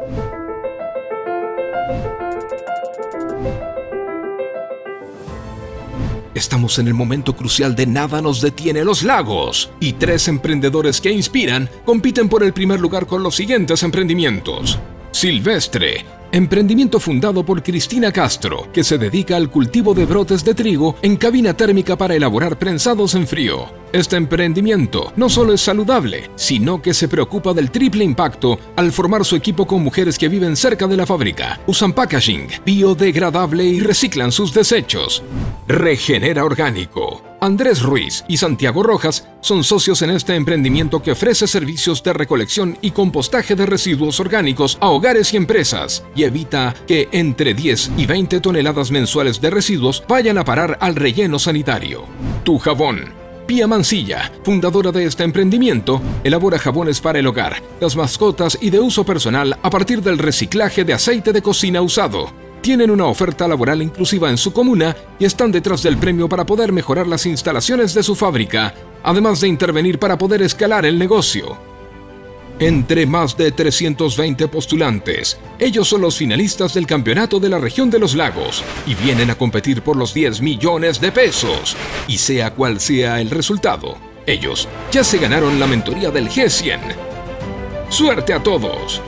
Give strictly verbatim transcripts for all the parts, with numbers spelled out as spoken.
Estamos en el momento crucial de Nada nos detiene los lagos, y tres emprendedores que inspiran compiten por el primer lugar con los siguientes emprendimientos. Silvestre, emprendimiento fundado por Cristina Castro, que se dedica al cultivo de brotes de trigo en cabina térmica para elaborar prensados en frío. Este emprendimiento no solo es saludable, sino que se preocupa del triple impacto al formar su equipo con mujeres que viven cerca de la fábrica, usan packaging biodegradable y reciclan sus desechos. Regenera Orgánico. Andrés Ruiz y Santiago Rojas son socios en este emprendimiento que ofrece servicios de recolección y compostaje de residuos orgánicos a hogares y empresas y evita que entre diez y veinte toneladas mensuales de residuos vayan a parar al relleno sanitario. Tu Jabón. Pía Mancilla, fundadora de este emprendimiento, elabora jabones para el hogar, las mascotas y de uso personal a partir del reciclaje de aceite de cocina usado. Tienen una oferta laboral inclusiva en su comuna y están detrás del premio para poder mejorar las instalaciones de su fábrica, además de intervenir para poder escalar el negocio. Entre más de trescientos veinte postulantes, ellos son los finalistas del campeonato de la región de los lagos y vienen a competir por los diez millones de pesos. Y sea cual sea el resultado, ellos ya se ganaron la mentoría del G cien. ¡Suerte a todos!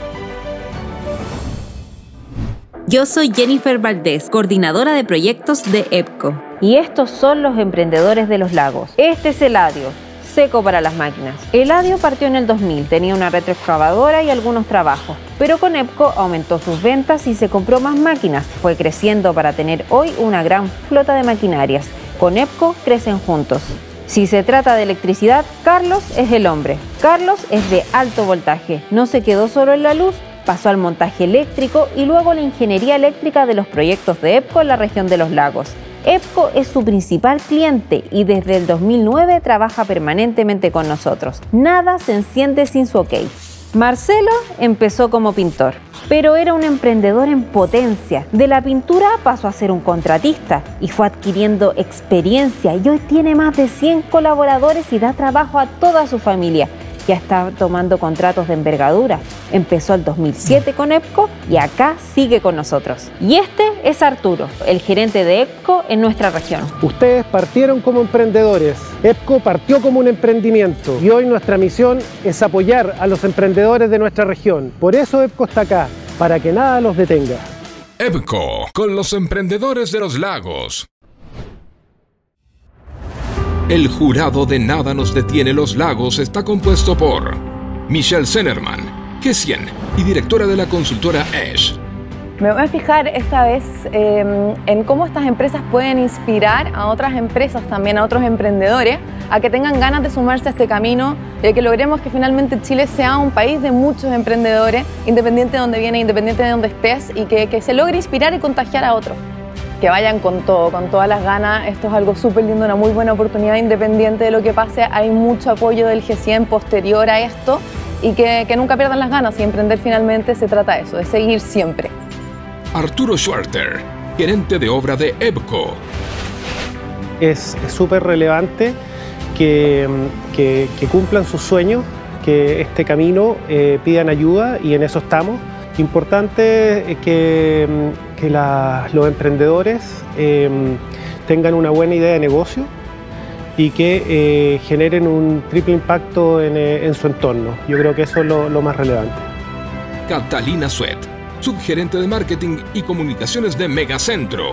Yo soy Jennifer Valdés, coordinadora de proyectos de EPCO. Y estos son los emprendedores de los lagos. Este es Eladio, seco para las máquinas. Eladio partió en el dos mil, tenía una retroexcavadora y algunos trabajos, pero con EPCO aumentó sus ventas y se compró más máquinas. Fue creciendo para tener hoy una gran flota de maquinarias. Con EPCO crecen juntos. Si se trata de electricidad, Carlos es el hombre. Carlos es de alto voltaje, no se quedó solo en la luz, pasó al montaje eléctrico y luego a la ingeniería eléctrica de los proyectos de EPCO en la región de los lagos. EPCO es su principal cliente y desde el dos mil nueve trabaja permanentemente con nosotros. Nada se enciende sin su ok. Marcelo empezó como pintor, pero era un emprendedor en potencia. De la pintura pasó a ser un contratista y fue adquiriendo experiencia y hoy tiene más de cien colaboradores y da trabajo a toda su familia. Ya está tomando contratos de envergadura. Empezó el dos mil siete con EPCO y acá sigue con nosotros. Y este es Arturo, el gerente de EPCO en nuestra región. Ustedes partieron como emprendedores. EPCO partió como un emprendimiento y hoy nuestra misión es apoyar a los emprendedores de nuestra región. Por eso EPCO está acá, para que nada los detenga. EPCO, con los emprendedores de los lagos. El jurado de Nada nos detiene los lagos está compuesto por Michelle Zenerman, G cien y directora de la consultora Esh. Me voy a fijar esta vez eh, en cómo estas empresas pueden inspirar a otras empresas, también a otros emprendedores, a que tengan ganas de sumarse a este camino y a que logremos que finalmente Chile sea un país de muchos emprendedores, independiente de dónde vienes, independiente de dónde estés, y que, que se logre inspirar y contagiar a otros. Que vayan con todo, con todas las ganas. Esto es algo súper lindo, una muy buena oportunidad, independiente de lo que pase. Hay mucho apoyo del G cien posterior a esto y que, que nunca pierdan las ganas. Y emprender finalmente se trata de eso, de seguir siempre. Arturo Schwarter, gerente de obra de EPCO. Es súper relevante que, que, que cumplan sus sueños, que este camino eh, pidan ayuda y en eso estamos. Importante que, que la, los emprendedores eh, tengan una buena idea de negocio y que eh, generen un triple impacto en, en su entorno. Yo creo que eso es lo, lo más relevante. Catalina Suet, subgerente de marketing y comunicaciones de Megacentro.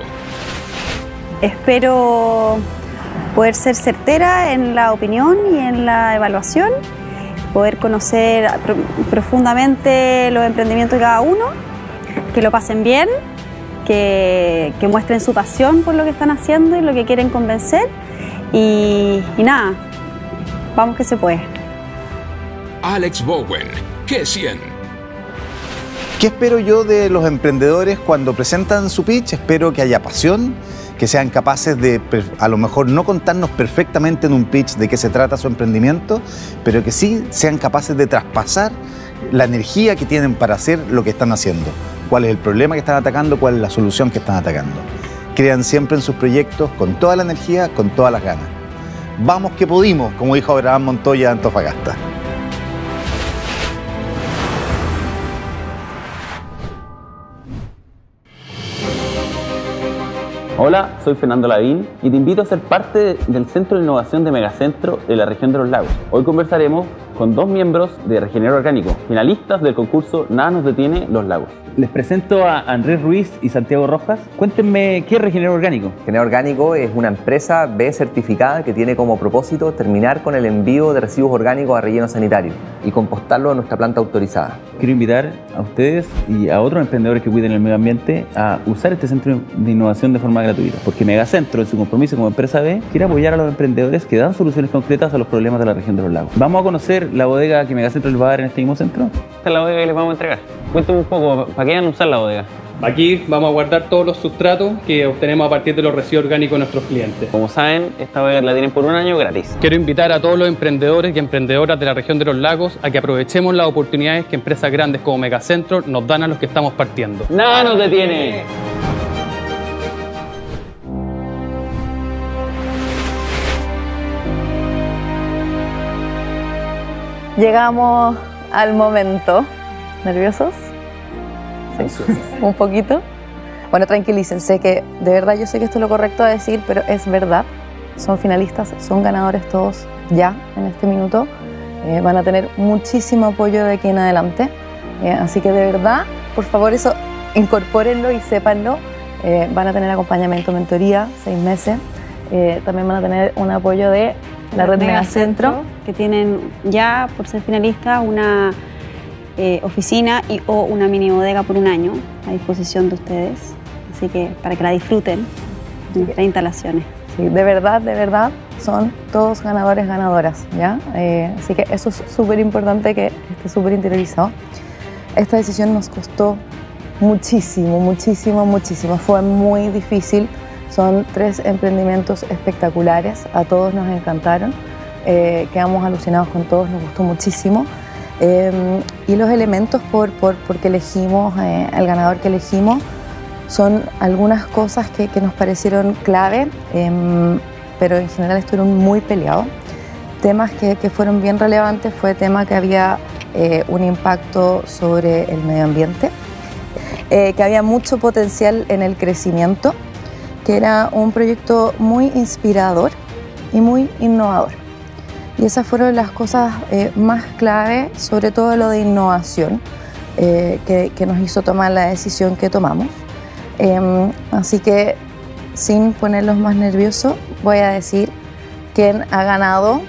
Espero poder ser certera en la opinión y en la evaluación, poder conocer profundamente los emprendimientos de cada uno, que lo pasen bien, que, que muestren su pasión por lo que están haciendo y lo que quieren convencer. Y, y nada, vamos que se puede. Alex Bowen, G cien. ¿Qué espero yo de los emprendedores cuando presentan su pitch? Espero que haya pasión, que sean capaces de, a lo mejor, no contarnos perfectamente en un pitch de qué se trata su emprendimiento, pero que sí sean capaces de traspasar la energía que tienen para hacer lo que están haciendo. Cuál es el problema que están atacando, cuál es la solución que están atacando. Crean siempre en sus proyectos con toda la energía, con todas las ganas. Vamos que pudimos, como dijo Abraham Montoya de Antofagasta. Hola, soy Fernando Lavín y te invito a ser parte del Centro de Innovación de Megacentro de la región de los Lagos. Hoy conversaremos con dos miembros de Regenerador Orgánico, finalistas del concurso Nada nos detiene los lagos. Les presento a Andrés Ruiz y Santiago Rojas. Cuéntenme, ¿qué es Regenerador Orgánico? Regenerador Orgánico es una empresa B certificada que tiene como propósito terminar con el envío de residuos orgánicos a relleno sanitario y compostarlo en nuestra planta autorizada. Quiero invitar a ustedes y a otros emprendedores que cuiden el medio ambiente a usar este centro de innovación de forma gratuita, porque Megacentro, en su compromiso como empresa B, quiere apoyar a los emprendedores que dan soluciones concretas a los problemas de la región de los lagos. Vamos a conocer la bodega que Megacentro les va a dar en este mismo centro. Esta es la bodega que les vamos a entregar. Cuéntame un poco, ¿para qué van a usar la bodega? Aquí vamos a guardar todos los sustratos que obtenemos a partir de los residuos orgánicos de nuestros clientes. Como saben, esta bodega la tienen por un año gratis. Quiero invitar a todos los emprendedores y emprendedoras de la región de los lagos a que aprovechemos las oportunidades que empresas grandes como Megacentro nos dan a los que estamos partiendo. ¡Nada nos detiene! Llegamos al momento. ¿Nerviosos? Sí. Un poquito. Bueno, tranquilícense, que de verdad yo sé que esto es lo correcto a decir, pero es verdad. Son finalistas, son ganadores todos ya en este minuto. Eh, van a tener muchísimo apoyo de aquí en adelante. Eh, así que de verdad, por favor, eso incorpórenlo y sépanlo. Eh, van a tener acompañamiento, mentoría, seis meses. Eh, también van a tener un apoyo de la red Megacentro, que tienen ya, por ser finalistas, una eh, oficina y o una mini bodega por un año a disposición de ustedes. Así que para que la disfruten en nuestras instalaciones. Sí, de verdad, de verdad, son todos ganadores, ganadoras, ¿ya? Eh, así que eso es súper importante que esté súper interiorizado. Esta decisión nos costó muchísimo, muchísimo, muchísimo. Fue muy difícil. Son tres emprendimientos espectaculares, a todos nos encantaron, eh, quedamos alucinados con todos, nos gustó muchísimo. Eh, y los elementos por, por, por que elegimos, eh, el ganador que elegimos, son algunas cosas que, que nos parecieron clave, eh, pero en general estuvieron muy peleados. Temas que, que fueron bien relevantes fue tema que había eh, un impacto sobre el medio ambiente, eh, que había mucho potencial en el crecimiento, que era un proyecto muy inspirador y muy innovador. Y esas fueron las cosas eh, más clave, sobre todo lo de innovación, eh, que, que nos hizo tomar la decisión que tomamos. Eh, así que, sin ponerlos más nerviosos, voy a decir quién ha ganado.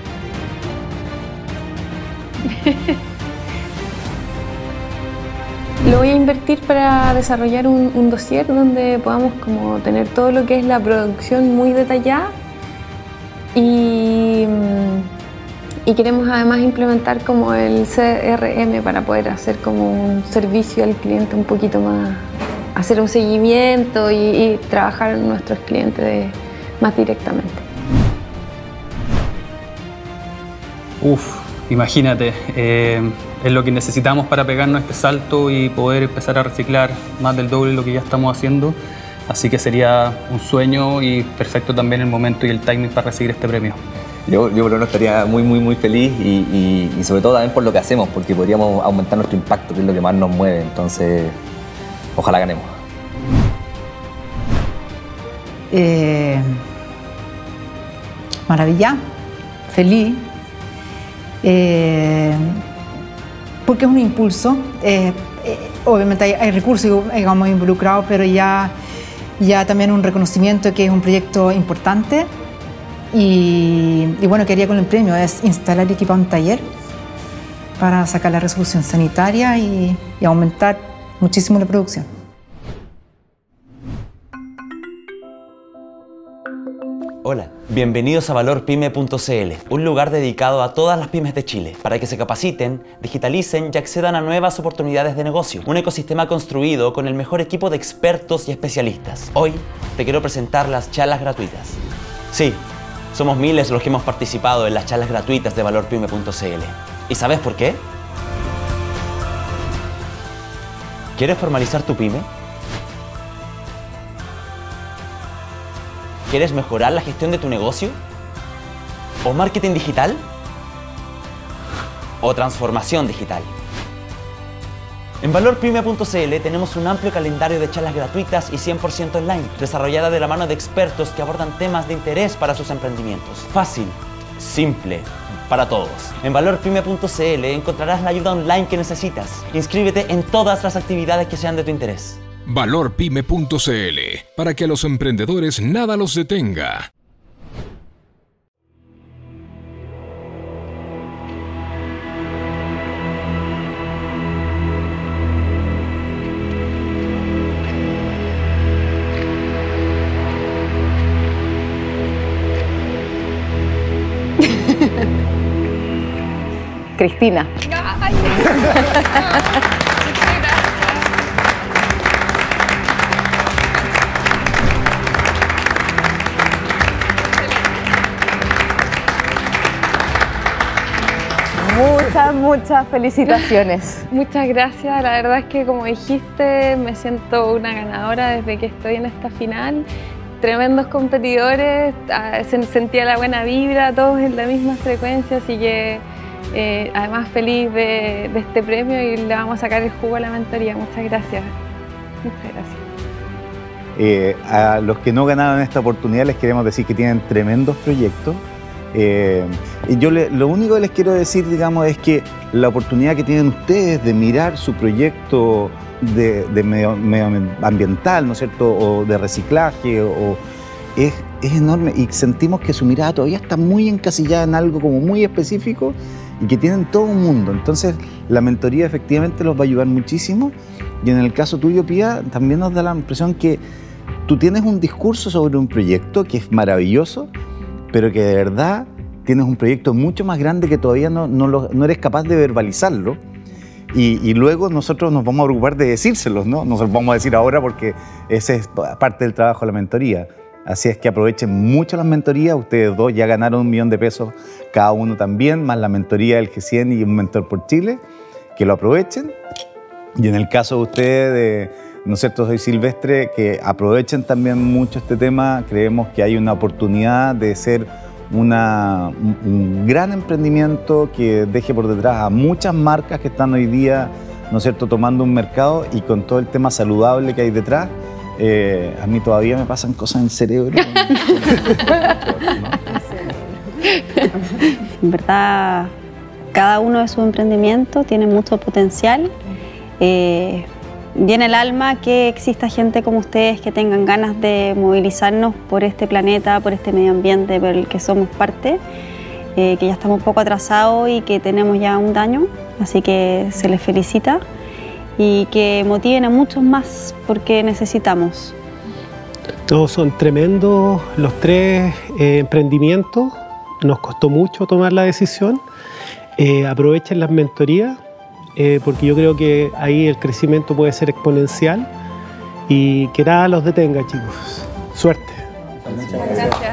Lo voy a invertir para desarrollar un, un dossier donde podamos como tener todo lo que es la producción muy detallada y, y queremos además implementar como el C R M para poder hacer como un servicio al cliente un poquito más, hacer un seguimiento y, y trabajar en nuestros clientes de, más directamente. Uf, imagínate. Eh... Es lo que necesitamos para pegarnos este salto y poder empezar a reciclar más del doble de lo que ya estamos haciendo. Así que sería un sueño y perfecto también el momento y el timing para recibir este premio. Yo, yo por lo menos estaría muy, muy, muy feliz y, y, y sobre todo también por lo que hacemos, porque podríamos aumentar nuestro impacto, que es lo que más nos mueve. Entonces, ojalá ganemos. Eh, maravilla, feliz. Eh, porque es un impulso, eh, eh, obviamente hay, hay recursos digamos, involucrados, pero ya, ya también un reconocimiento que es un proyecto importante y, y bueno, quería con el premio es instalar y equipar un taller para sacar la resolución sanitaria y, y aumentar muchísimo la producción. Hola, bienvenidos a valor pyme punto c l, un lugar dedicado a todas las pymes de Chile, para que se capaciten, digitalicen y accedan a nuevas oportunidades de negocio. Un ecosistema construido con el mejor equipo de expertos y especialistas. Hoy te quiero presentar las charlas gratuitas. Sí, somos miles los que hemos participado en las charlas gratuitas de valor pyme punto c l. ¿Y sabes por qué? ¿Quieres formalizar tu pyme? ¿Quieres mejorar la gestión de tu negocio? ¿O marketing digital? ¿O transformación digital? En valor pyme punto c l tenemos un amplio calendario de charlas gratuitas y cien por ciento online, desarrollada de la mano de expertos que abordan temas de interés para sus emprendimientos. Fácil, simple, para todos. En valor pyme punto c l encontrarás la ayuda online que necesitas. Inscríbete en todas las actividades que sean de tu interés. valor pyme punto c l, para que a los emprendedores nada los detenga. Cristina. Muchas, muchas felicitaciones. Muchas gracias, la verdad es que como dijiste me siento una ganadora desde que estoy en esta final. Tremendos competidores, se sentía la buena vibra, todos en la misma frecuencia, así que eh, además feliz de, de este premio y le vamos a sacar el jugo a la mentoría. Muchas gracias. Muchas gracias. Eh, a los que no ganaron esta oportunidad les queremos decir que tienen tremendos proyectos. Eh, y yo le, lo único que les quiero decir, digamos, es que la oportunidad que tienen ustedes de mirar su proyecto de, de medio, medioambiental, ¿no es cierto?, o de reciclaje, o, es, es enorme, y sentimos que su mirada todavía está muy encasillada en algo como muy específico y que tienen todo un mundo. Entonces la mentoría efectivamente los va a ayudar muchísimo, y en el caso tuyo, Pía, también nos da la impresión que tú tienes un discurso sobre un proyecto que es maravilloso, pero que de verdad tienes un proyecto mucho más grande que todavía no, no, lo, no eres capaz de verbalizarlo, y, y luego nosotros nos vamos a preocupar de decírselos, ¿no? Nos lo vamos a decir ahora porque ese es parte del trabajo de la mentoría. Así es que aprovechen mucho las mentorías. Ustedes dos ya ganaron un millón de pesos cada uno también, más la mentoría del G cien y un Mentor por Chile, que lo aprovechen. Y en el caso de ustedes, de, ¿no es cierto?, Soy Silvestre, que aprovechen también mucho este tema. Creemos que hay una oportunidad de ser una, un, un gran emprendimiento que deje por detrás a muchas marcas que están hoy día, ¿no es cierto?, tomando un mercado, y con todo el tema saludable que hay detrás. Eh, a mí todavía me pasan cosas en el cerebro. En verdad, cada uno de sus emprendimientos tiene mucho potencial. Eh, Viene el alma que exista gente como ustedes que tengan ganas de movilizarnos por este planeta, por este medio ambiente por el que somos parte, eh, que ya estamos un poco atrasados y que tenemos ya un daño, así que se les felicita y que motiven a muchos más porque necesitamos. Todos son tremendos los tres eh, emprendimientos, nos costó mucho tomar la decisión, eh, aprovechen las mentorías. Eh, porque yo creo que ahí el crecimiento puede ser exponencial, y que nada los detenga, chicos. Suerte. Muchas gracias.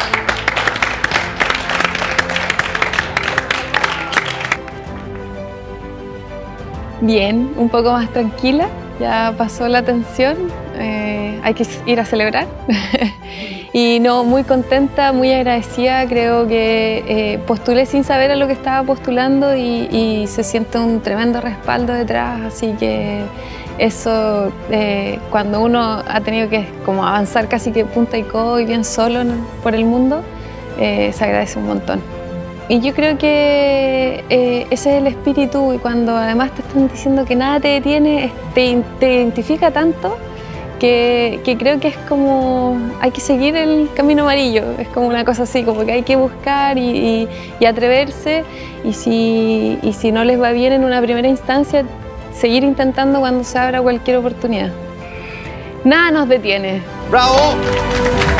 Bien, un poco más tranquila, ya pasó la tensión, eh, hay que ir a celebrar. Y no, muy contenta, muy agradecida, creo que eh, postulé sin saber a lo que estaba postulando y, y se siente un tremendo respaldo detrás, así que eso, eh, cuando uno ha tenido que como avanzar casi que punta y codo y bien solo por el mundo, eh, se agradece un montón. Y yo creo que eh, ese es el espíritu, y cuando además te están diciendo que nada te detiene, te, te identifica tanto, Que, que creo que es como, hay que seguir el camino amarillo, es como una cosa así, como que hay que buscar y, y, y atreverse, y si, y si no les va bien en una primera instancia, seguir intentando cuando se abra cualquier oportunidad. Nada nos detiene. ¡Bravo!